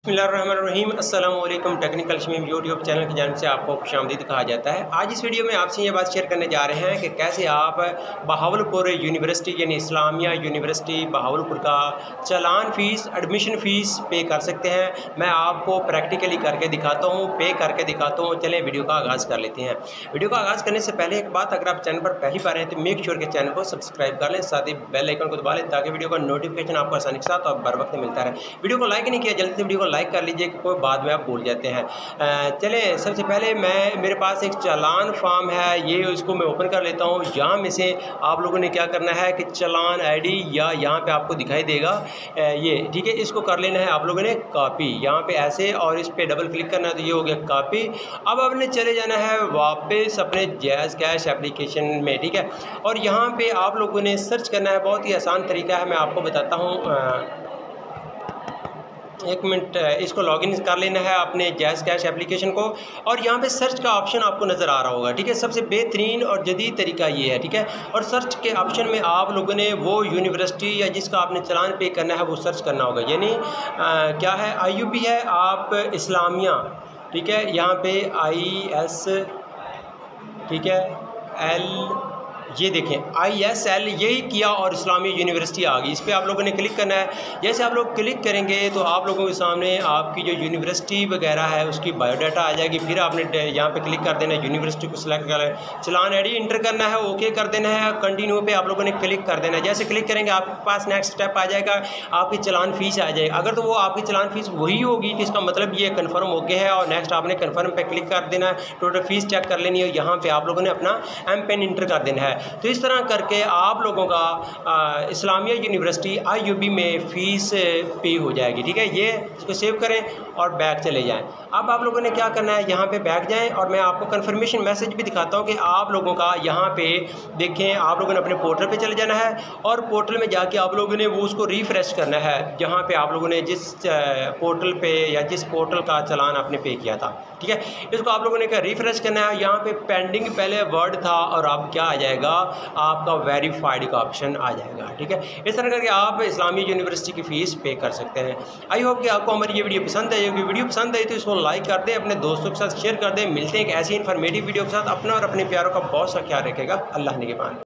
बिस्मिल्लाहिर्रहमानिर्रहीम अस्सलाम वालेकुम। टेक्निकल शमीम यूट्यूब चैनल की जानिब से आपको खुशामदीद कहा जाता है। आज इस वीडियो में आपसे ये बात शेयर करने जा रहे हैं कि कैसे आप बहावलपुर यूनिवर्सिटी यानी इस्लामिया यूनिवर्सिटी बहावलपुर का चालान फ़ीस एडमिशन फ़ीस पे कर सकते हैं। मैं आपको प्रैक्टिकली करके दिखाता हूँ, पे करके दिखाता हूँ। चलें वीडियो का आगाज़ कर लेते हैं। वीडियो का आगाज़ करने से पहले एक बात, अगर आप चैनल पर पहली बार हैं तो मेक श्योर के चैनल को सब्सक्राइब कर लें, साथ ही बेल आइकन को दबा लें ताकि वीडियो का नोटिफिकेशन आपको आसानी के साथ और बर वक्त मिलता रहे। वीडियो को लाइक नहीं किया, जल्दी से वीडियो को लाइक कर लीजिए कि कोई बाद में आप भूल जाते हैं। चलें सबसे पहले मेरे पास एक चालान फॉर्म है, ये इसको मैं ओपन कर लेता हूँ। यहाँ में से आप लोगों ने क्या करना है कि चालान आईडी या यहाँ पे आपको दिखाई देगा ये, ठीक है, इसको कर लेना है आप लोगों ने कॉपी। यहाँ पे ऐसे और इस पर डबल क्लिक करना है तो ये हो गया कॉपी। अब आपने चले जाना है वापस अपने जैज़ कैश एप्लीकेशन में, ठीक है, और यहाँ पे आप लोगों ने सर्च करना है। बहुत ही आसान तरीका है, मैं आपको बताता हूँ। एक मिनट, इसको लॉगिन कर लेना है अपने जैज़ कैश एप्लीकेशन को और यहाँ पे सर्च का ऑप्शन आपको नज़र आ रहा होगा, ठीक है। सबसे बेहतरीन और जदीद तरीका ये है, ठीक है। और सर्च के ऑप्शन में आप लोगों ने वो यूनिवर्सिटी या जिसका आपने चालान पे करना है वो सर्च करना होगा। यानी क्या है, IUB है, आप इस्लामिया, ठीक है, यहाँ पे IS, ठीक है, L, ये देखें ISL, यही किया और इस्लामिया यूनिवर्सिटी आ गई। इस पर आप लोगों ने क्लिक करना है। जैसे आप लोग क्लिक करेंगे तो आप लोगों के सामने आपकी जो यूनिवर्सिटी वगैरह है उसकी बायोडाटा आ जाएगी। फिर आपने यहाँ पे क्लिक कर देना है, यूनिवर्सिटी को सिलेक्ट कर लेना, चालान आईडी इंटर करना है, ओके कर देना है, कंटिन्यू पे आप लोगों ने क्लिक कर देना है। जैसे क्लिक करेंगे आपके पास नेक्स्ट स्टेप आ जाएगा, आपकी चालान फ़ीस आ जाएगी। अगर तो वो आपकी चालान फ़ीस वही होगी तो इसका मतलब ये कन्फर्म हो गया है और नेक्स्ट आपने कन्फर्म पे क्लिक कर देना है, टोटल फ़ीस चेक कर लेनी है। यहाँ पर आप लोगों ने अपना MPIN इंटर कर देना है। तो इस तरह करके आप लोगों का इस्लामिया यूनिवर्सिटी IUB में फ़ीस पे हो जाएगी, ठीक है। ये इसको सेव करें और बैक चले जाएं। अब आप लोगों ने क्या करना है, यहाँ पे बैक जाएं और मैं आपको कंफर्मेशन मैसेज भी दिखाता हूँ कि आप लोगों का यहाँ पे देखें, आप लोगों ने अपने पोर्टल पे चले जाना है और पोर्टल में जाके आप लोगों ने वो उसको रिफ़्रेश करना है, जहाँ पे आप लोगों ने जिस पोर्टल पे या जिस पोर्टल का चालान आपने पे किया था, ठीक है। इसको आप लोगों ने क्या रिफ़्रेश करना है। यहाँ पे पेंडिंग पहले वर्ड था और अब क्या आ जाएगा, आपका वेरीफाइड का ऑप्शन आ जाएगा, ठीक है। इस तरह करके आप इस्लामिया यूनिवर्सिटी की फ़ीस पे कर सकते हैं। आई होप कि आपको हमारी ये वीडियो पसंद आएगी। वीडियो पसंद आई तो इसको लाइक कर दें, अपने दोस्तों के साथ शेयर कर दें। मिलते हैं एक ऐसी इन्फॉर्मेटिव वीडियो के साथ। अपना और अपने प्यारों का बहुत सा ख्याल रखेगा। अल्लाह निगहबान।